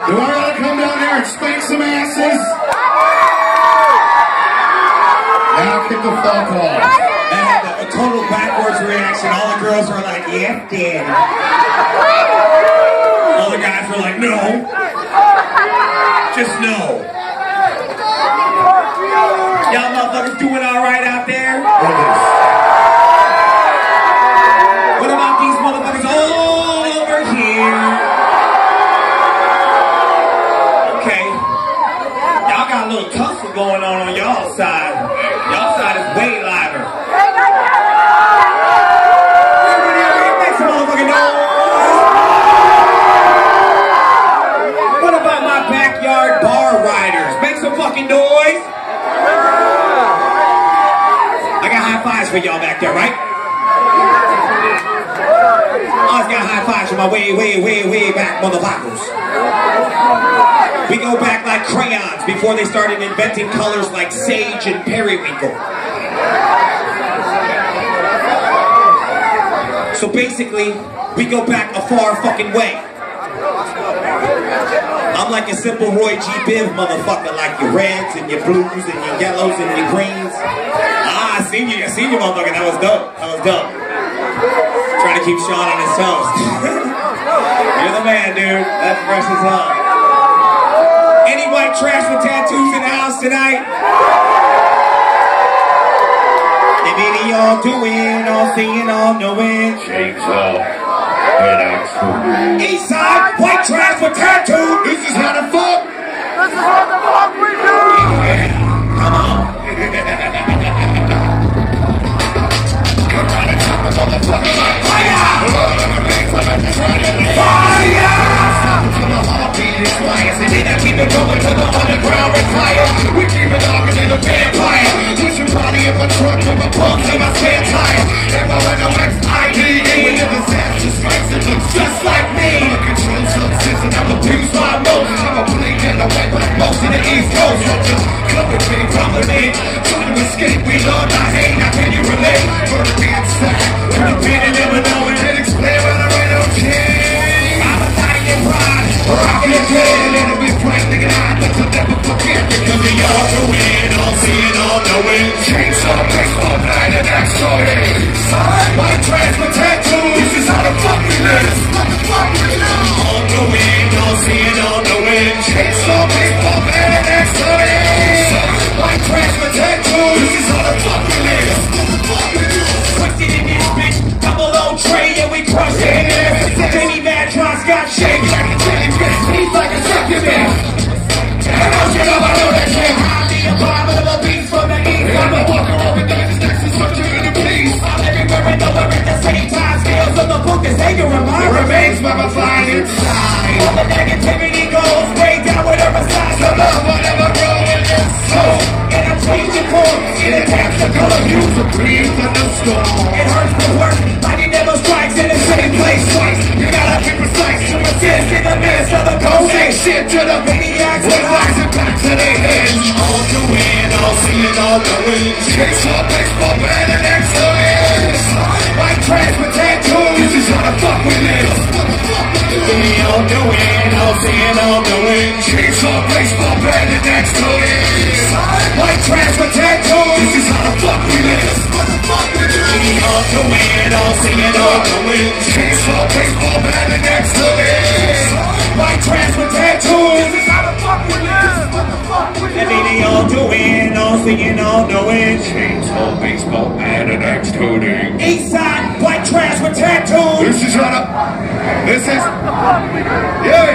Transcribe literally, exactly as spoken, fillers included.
Do I gotta come down there and spank some asses? Now kick the fuck off. That had a, a total backwards reaction. All the girls were like, yeah, daddy. All the guys were like, no. Just no. Y'all motherfuckers doing alright out there? What about these motherfuckers all over here? Okay. Y'all got a little tussle going on on y'all side. Y'all side is way louder. Everybody make some motherfucking noise. What about my backyard bar riders? Make some fucking noise. I got high fives for y'all back there, right? I always got high fives for my way, way, way, way back motherfuckers. We go back like crayons before they started inventing colors like sage and periwinkle. So basically, we go back a far fucking way. I'm like a simple Roy G. Biv motherfucker, like your reds and your blues and your yellows and your greens. Ah, I seen you, I seen you motherfucker, that was dope, that was dope. Trying to keep Sean on his toes. You're the man, dude, that's fresh as hell. Any white trash with tattoos in the house tonight? And any y'all doing, all seeing, all knowing? Chainsaw. East side, white trash with tattoos. This is how the fuck. This is what the fuck we do. Yeah. Come on. Keep it going to the underground retire. We keep it darker than a vampire. Push your body in my truck with my pumps and my spare tire. M O N O X I D E. When the disaster strikes, it looks just like me. I'm a controlled substance and I'm abused by most. I'm a bleed and I wipe like most of the East Coast. So just come with me, follow me. Trying to escape, we love, I hate. How can you relate? Murder me inside. When you've been and never know it, then explain when I write on king. I'm a dying pride. Rockin' it dead, and it'll be bright, nigga, I bet you'll never forget. Because we all doing, all seeing, all knowing. Chainsaw, baseball, nine, and X-Sorting. White trash with tattoos, this is how the fuck we live. What the fuck we live? All knowing, all seeing, all knowing. Chainsaw, baseball, nine, and X-Sorting. White trash with tattoos, this is how the fuck we live. What the fuck we do? Twisted in this bitch, double O tray, and we crush it. Jamie Madron, Scott Shake. He's like a succubus. And don't you know I know that shit. I need a abominable beast from the east. I'm a walker over diamonds next to structure in the peace. I'm everywhere and nowhere at the same time. Scales of the book is anger and mine remains mummified inside. All the negativity goes way down whatever side. So love whatever grow in this soul. And I'm changing form. It adapts the color hues of breeze and the storm. It hurts but works. Lightning never strikes in the same place twice. You gotta be precise to resist in the midst of the cold. Say shit to the maniacs with lies and back to their heads. All doing, all seeing, all knowing. Chainsaw, baseball, man, and excellence. White trash with tattoos. This is how the fuck we live. What the fuck we do? We all doing, all seeing, all knowing. Chainsaw, baseball, man, and excellence. White trash with tattoos. This is how the fuck we live. What the fuck we do? We all doing, all seeing, all knowing. Chainsaw, baseball, man, and excellence. White trash with tattoos. This is how the fuck we live. What the fuck we do? And they all doing, all seeing, all knowing. Chainsaw, baseball, man, and X-Toting. East side, white trash with tattoos. This is how the. This is. Yeah.